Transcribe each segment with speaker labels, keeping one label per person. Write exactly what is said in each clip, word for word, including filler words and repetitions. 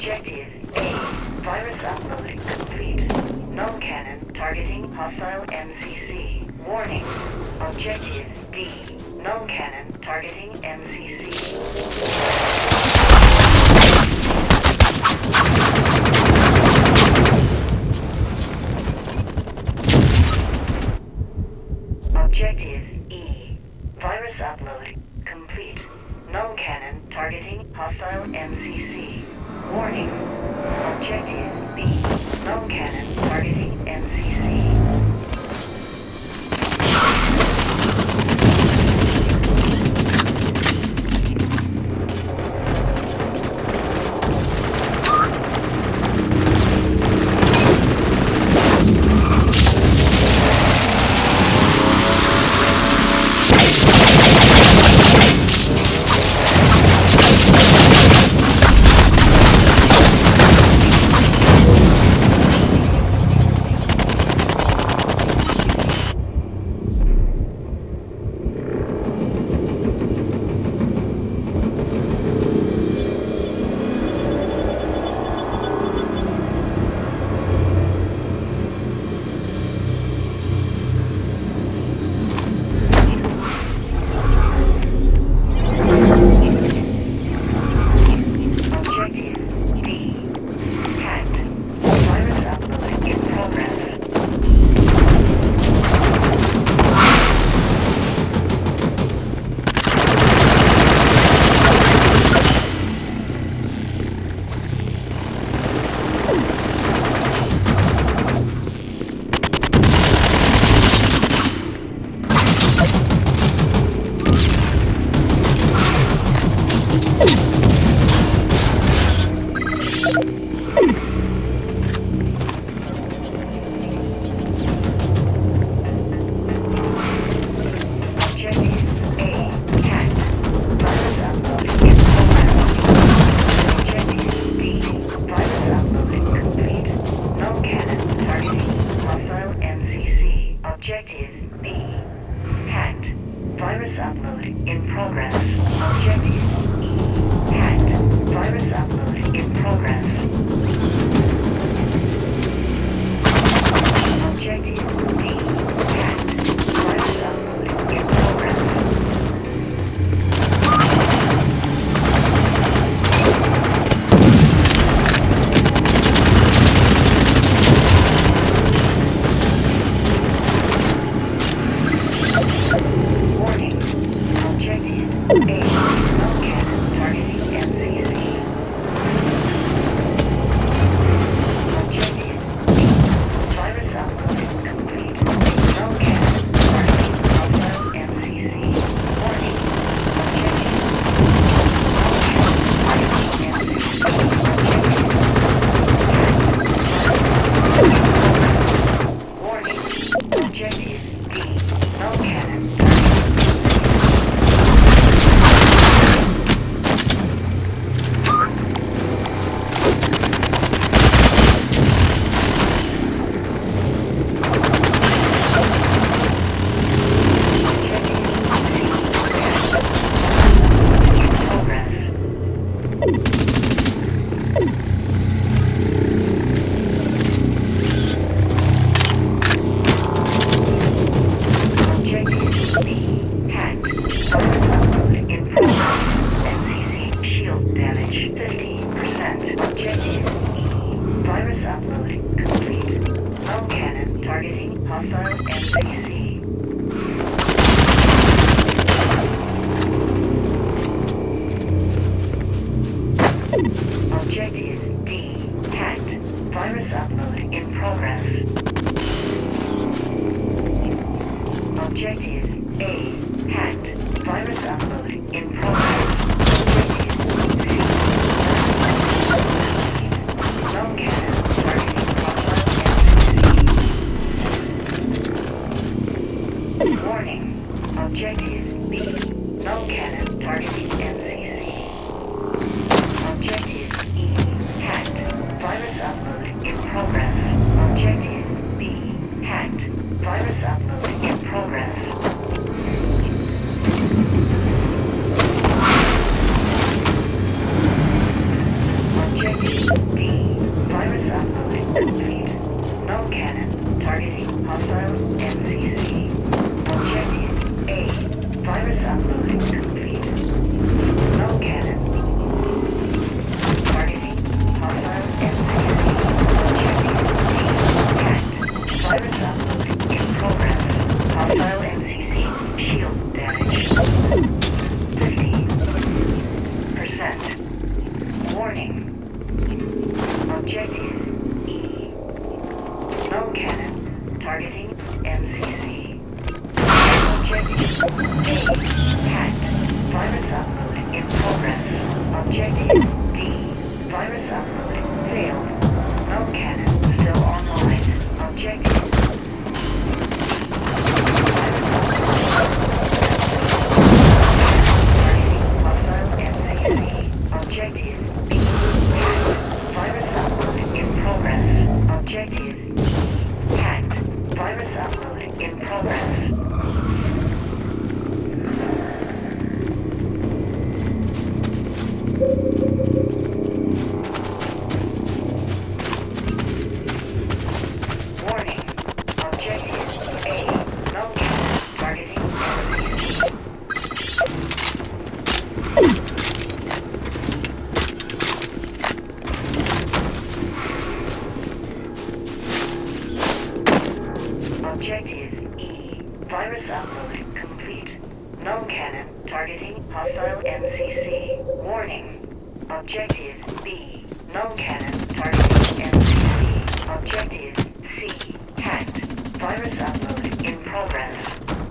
Speaker 1: Objective A. Virus upload complete. Null cannon targeting hostile M C C. Warning. Objective D. Null cannon targeting M C C. Objective E. Virus upload complete. Null cannon targeting hostile M C C. Warning. Objective B. Null cannon targeting M C C. Objective B. Hacked. Virus upload in progress. Objective E. Hacked. Virus upload in progress. Objective B. Hacked. Virus upload in progress. Objective D. Hacked. Virus upload in progress. Objective A. Hacked. Virus upload in progress. Null cannon targeting hostile M C C. Warning. Objective B. Null cannon targeting M C C. Objective E. Hacked. Virus upload in progress. Objective B. Hacked. Virus upload in progress. Objective targeting N C C. Objective A hacked. Virus upload in progress. Objective D. Virus upload failed. Null cannon still online. Objective Objective B. Hacked. Virus upload in progress. Objective E. Hacked. Virus upload in progress. Warning. Objective A. Null cannon targeting N C C. Objective E. Virus upload complete. Null cannon targeting hostile N C C. Warning. Objective B. Null cannon targeting N C C. Objective C. Hacked. Virus upload in progress.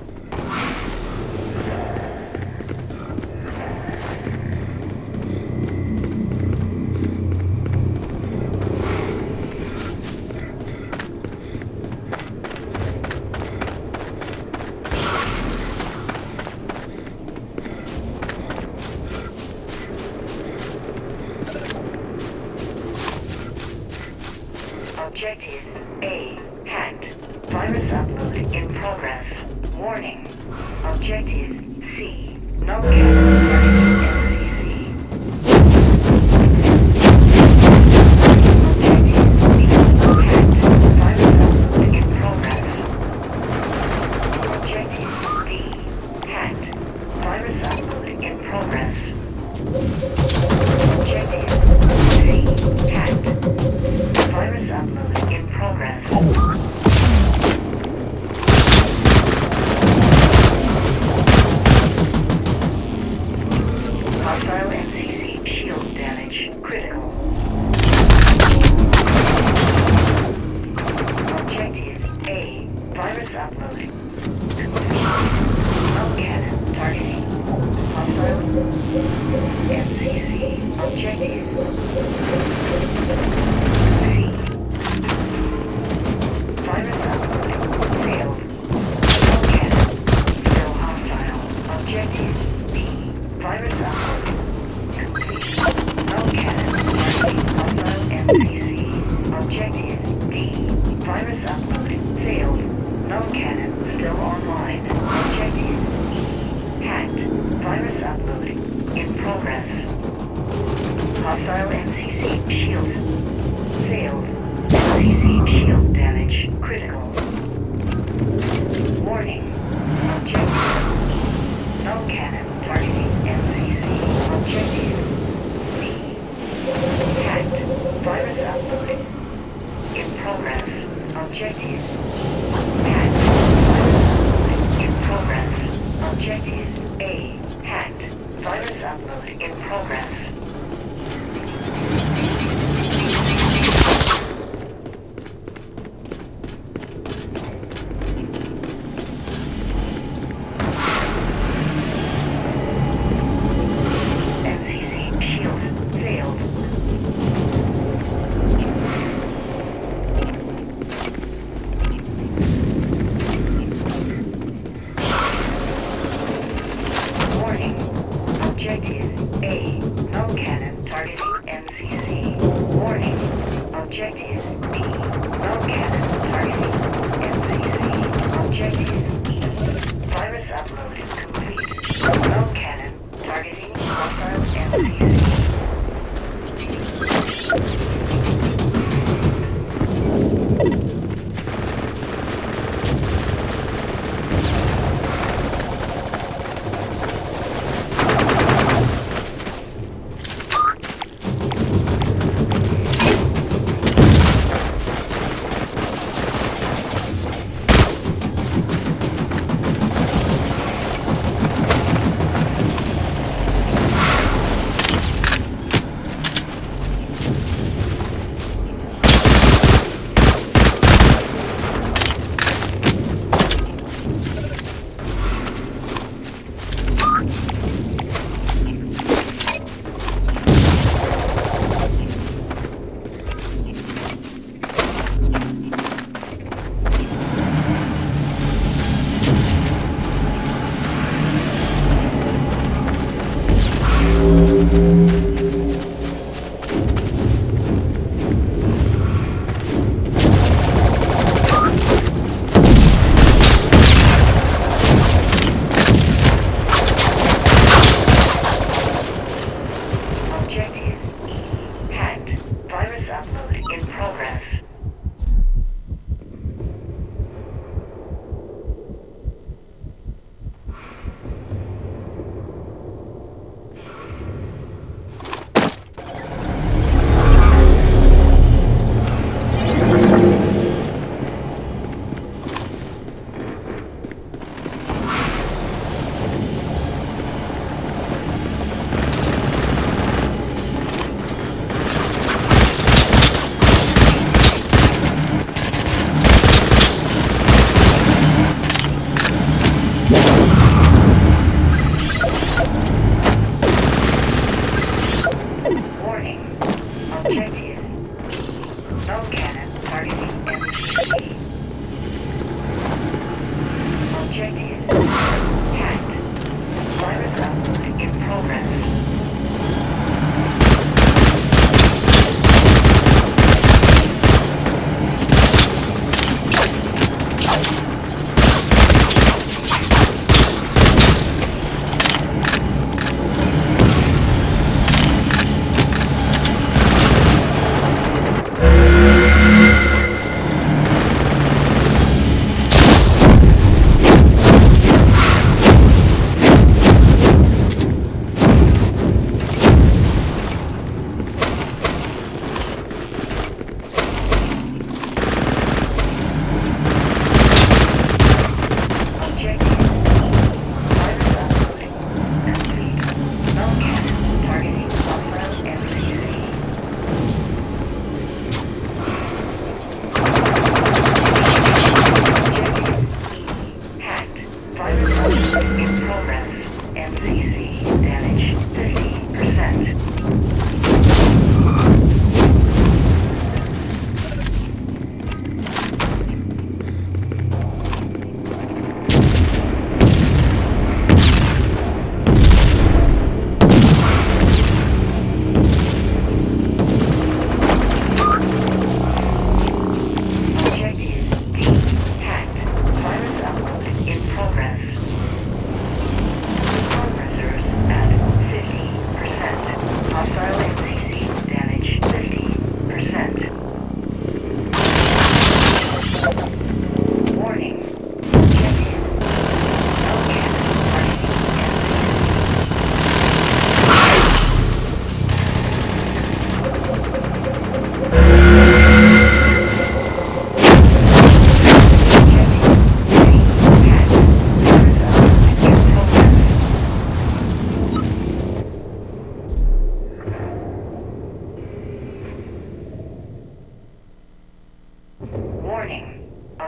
Speaker 1: Objective A. Hacked. Virus upload in progress. Warning. Objective C. Null cannon targeting N C C. Objective B. Hacked. Virus upload in progress. Objective B. Hacked. Virus upload in progress. Objective C. Hacked. Virus upload in progress. Hostile N C C shield damage critical. Objective A. Virus upload. Null cannon targeting hostile N C C. Objective Virus upload failed. Null cannon still hostile. Objective B. Virus upload complete. Null cannon targeting hostile N C C. Objective D. Virus upload failed. Null cannon still online. Objective E. Hacked. Virus upload in progress. Hostile N C C shield failed. N C C shield damage critical. Warning. Objective E. Null cannon targeting N C C. Objective B. Hacked. Virus upload in progress. Objective hacked. Virus upload in progress. Objective A. Hacked. Virus upload in progress.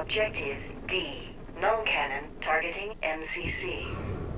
Speaker 1: Objective D. Null cannon targeting M C C.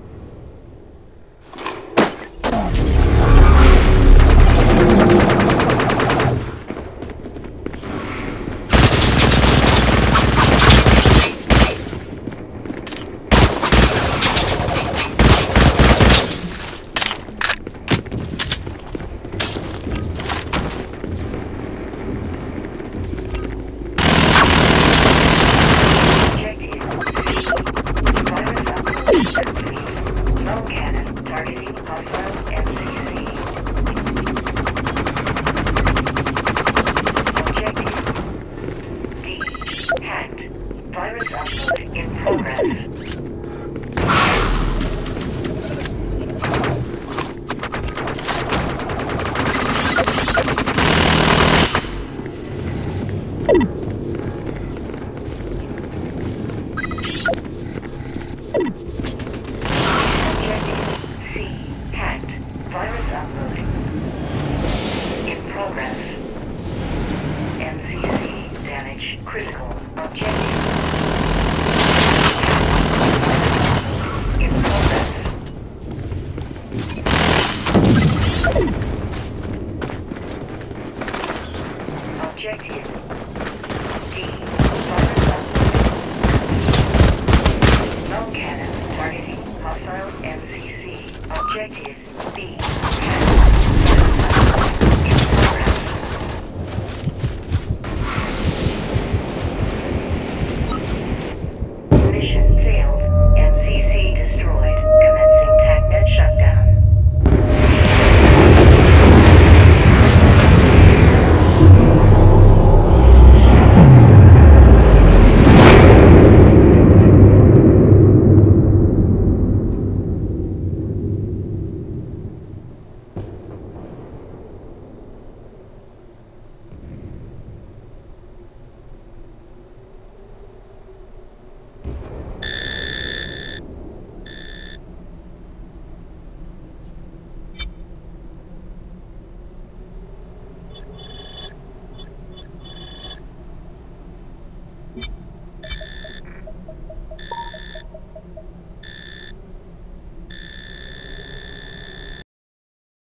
Speaker 1: Null cannon targeting hostile M C C. Objective D. Hacked. Virus upload in progress.
Speaker 2: You